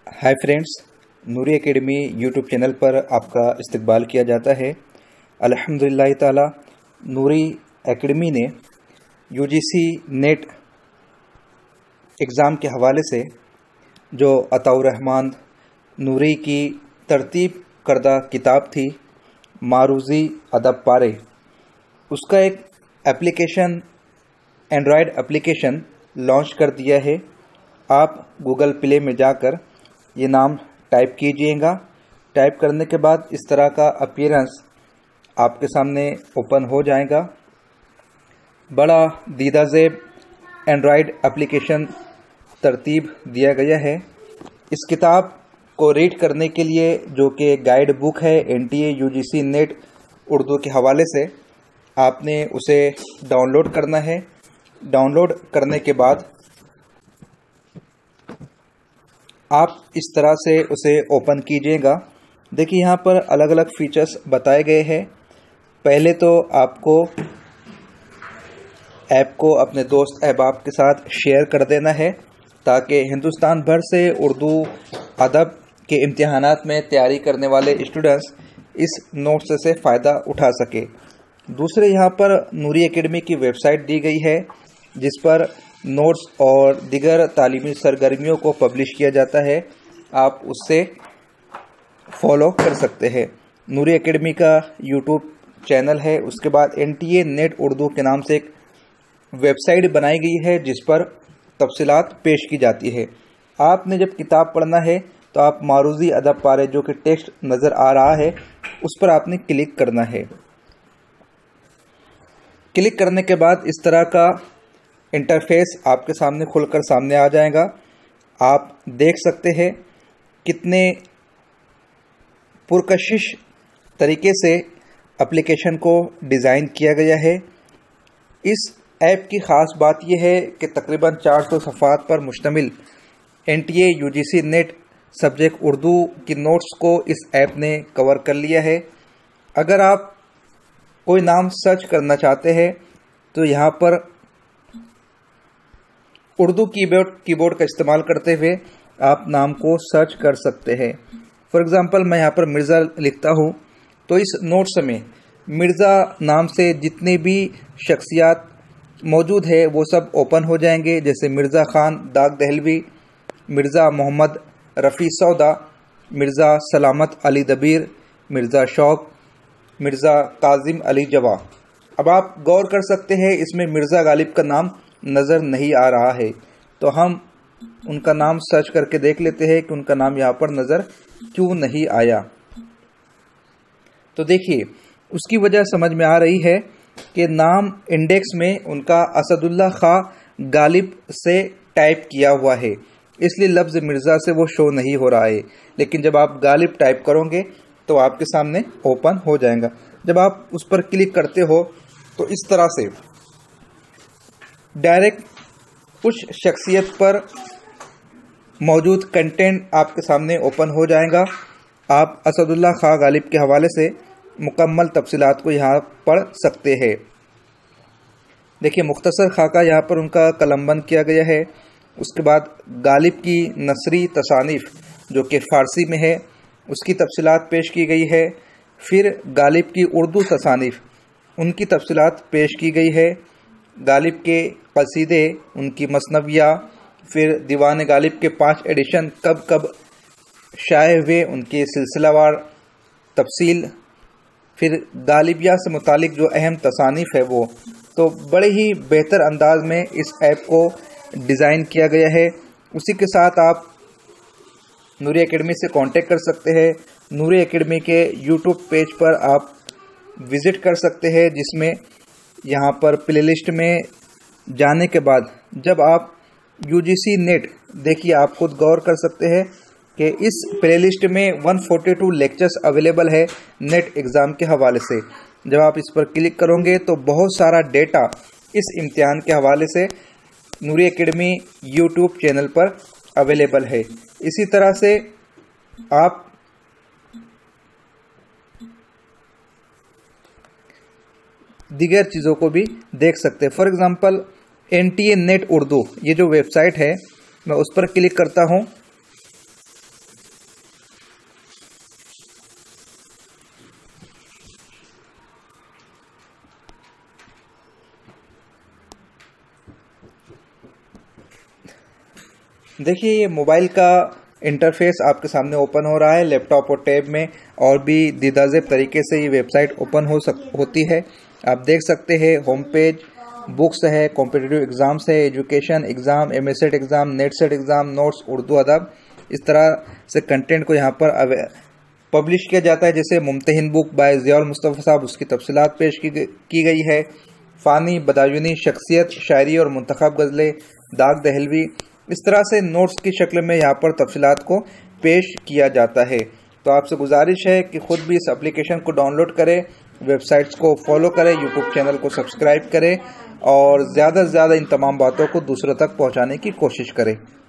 हाय friends, Noori academy YouTube channel पर आपका इस्तकबाल किया जाता है। अल्हम्दुलिल्लाह ताला नूरी एकेडमी ने यूजीसी नेट एग्ज़ाम के हवाले से जो अताउर रहमान नूरी की तरतीब करदा किताब थी मारूज़ी अदब पारे, उसका एक एप्लीकेशन एंड्रॉयड एप्लीकेशन लॉन्च कर दिया है। आप गूगल प्ले में जाकर ये नाम टाइप कीजिएगा। टाइप करने के बाद इस तरह का अपीयरेंस आपके सामने ओपन हो जाएगा। बड़ा दीदा ज़ेब एंड्रॉयड एप्लीकेशन तरतीब दिया गया है। इस किताब को रीड करने के लिए, जो कि गाइड बुक है एनटीए यूजीसी नेट उर्दू के हवाले से, आपने उसे डाउनलोड करना है। डाउनलोड करने के बाद आप इस तरह से उसे ओपन कीजिएगा। देखिए यहाँ पर अलग अलग फीचर्स बताए गए हैं। पहले तो आपको ऐप को अपने दोस्त अहबाब के साथ शेयर कर देना है ताकि हिंदुस्तान भर से उर्दू अदब के इम्तिहानात में तैयारी करने वाले स्टूडेंट्स इस नोट्स से फ़ायदा उठा सके। दूसरे, यहाँ पर नूरी एकेडमी की वेबसाइट दी गई है जिस पर नोट्स और दिगर तालीमी सरगर्मियों को पब्लिश किया जाता है। आप उससे फॉलो कर सकते हैं। नूरी एकेडमी का यूट्यूब चैनल है। उसके बाद एनटीए नेट उर्दू के नाम से एक वेबसाइट बनाई गई है जिस पर तफसीलात पेश की जाती है। आपने जब किताब पढ़ना है तो आप मारूज़ी अदब पारे, जो कि टेक्स्ट नज़र आ रहा है, उस पर आपने क्लिक करना है। क्लिक करने के बाद इस तरह का इंटरफेस आपके सामने खुलकर सामने आ जाएगा। आप देख सकते हैं कितने पुरकशिश तरीके से एप्लीकेशन को डिज़ाइन किया गया है। इस ऐप की ख़ास बात यह है कि तकरीबन 400 सफ़ात पर मुश्तमिल NTA UGC NET subject Urdu की नोट्स को इस ऐप ने कवर कर लिया है। अगर आप कोई नाम सर्च करना चाहते हैं तो यहाँ पर उर्दू कीबोर्ड का इस्तेमाल करते हुए आप नाम को सर्च कर सकते हैं। फॉर एग्ज़ाम्पल, मैं यहाँ पर मिर्ज़ा लिखता हूँ तो इस नोट्स में मिर्ज़ा नाम से जितने भी शख्सियात मौजूद है वो सब ओपन हो जाएंगे, जैसे मिर्ज़ा ख़ान दाग दहलवी, मिर्ज़ा मोहम्मद रफ़ी सौदा, मिर्ज़ा सलामत अली दबीर, मिर्ज़ा शौक, मिर्ज़ा काजिम अली जवा। अब आप गौर कर सकते हैं इसमें मिर्ज़ा गालिब का नाम नज़र नहीं आ रहा है, तो हम उनका नाम सर्च करके देख लेते हैं कि उनका नाम यहाँ पर नज़र क्यों नहीं आया। तो देखिए, उसकी वजह समझ में आ रही है कि नाम इंडेक्स में उनका असदुल्ला खां गालिब से टाइप किया हुआ है, इसलिए लफ्ज़ मिर्ज़ा से वो शो नहीं हो रहा है। लेकिन जब आप गालिब टाइप करोगे तो आपके सामने ओपन हो जाएगा। जब आप उस पर क्लिक करते हो तो इस तरह से डायरेक्ट उस शख्सियत पर मौजूद कंटेंट आपके सामने ओपन हो जाएगा। आप असदुल्ला खां गालिब के हवाले से मुकम्मल तफसीलात को यहाँ पढ़ सकते हैं। देखिए, मुख्तसर खाका यहाँ पर उनका कलमबंद किया गया है। उसके बाद गालिब की नसरी तसानीफ़, जो कि फ़ारसी में है, उसकी तफसीलात पेश की गई है। फिर गालिब की उर्दू तसानीफ़, उनकी तफसीलात पेश की गई है। गालिब के कसीदे, उनकी मसनविया, फिर दीवान गालिब के 5 एडिशन कब कब शाये हुए, उनकी सिलसिलावार तफसील, फिर गालिबिया से मुतालिक जो अहम तसानीफ़ है वो। तो बड़े ही बेहतर अंदाज में इस ऐप को डिज़ाइन किया गया है। उसी के साथ आप नूरी एकेडमी से कांटेक्ट कर सकते हैं। नूरी एकेडमी के यूट्यूब पेज पर आप विज़िट कर सकते हैं, जिसमें यहाँ पर प्लेलिस्ट में जाने के बाद जब आप यूजीसी नेट, देखिए आप खुद गौर कर सकते हैं कि इस प्लेलिस्ट में 142 लेक्चर्स अवेलेबल है नेट एग्ज़ाम के हवाले से। जब आप इस पर क्लिक करोगे तो बहुत सारा डेटा इस इम्तिहान के हवाले से नूरी एकेडमी यूट्यूब चैनल पर अवेलेबल है। इसी तरह से आप दीगर चीज़ों को भी देख सकते हैं। For example, NTA NET Urdu, ये जो वेबसाइट है, मैं उस पर क्लिक करता हूँ देखिए ये मोबाइल का इंटरफेस आपके सामने ओपन हो रहा है। लैपटॉप और टैब में और भी दीदाजेब तरीके से ये वेबसाइट ओपन होती है। आप देख सकते हैं होम पेज, बुक्स है, कॉम्पिटिटिव एग्जाम्स है, education exam, MSET exam, NET SET exam, notes, Urdu अदब, इस तरह से कंटेंट को यहाँ पर पब्लिश किया जाता है। जैसे मुमतहिन बुक बाय ज़ियाउल मुस्तफ़ा साहब, उसकी तफसीलात पेश की गई है। फ़ानी, बदायूनी, शख्सियत, शायरी और मुंतखब गज़लें, दाग दहलवी, इस तरह से नोट्स की शक्ल में यहाँ पर तफसीलात को पेश किया जाता है। तो आपसे गुजारिश है कि ख़ुद भी इस एप्लीकेशन को डाउनलोड करें, वेबसाइट्स को फॉलो करें, यूट्यूब चैनल को सब्सक्राइब करें और ज़्यादा से ज़्यादा इन तमाम बातों को दूसरों तक पहुँचाने की कोशिश करें।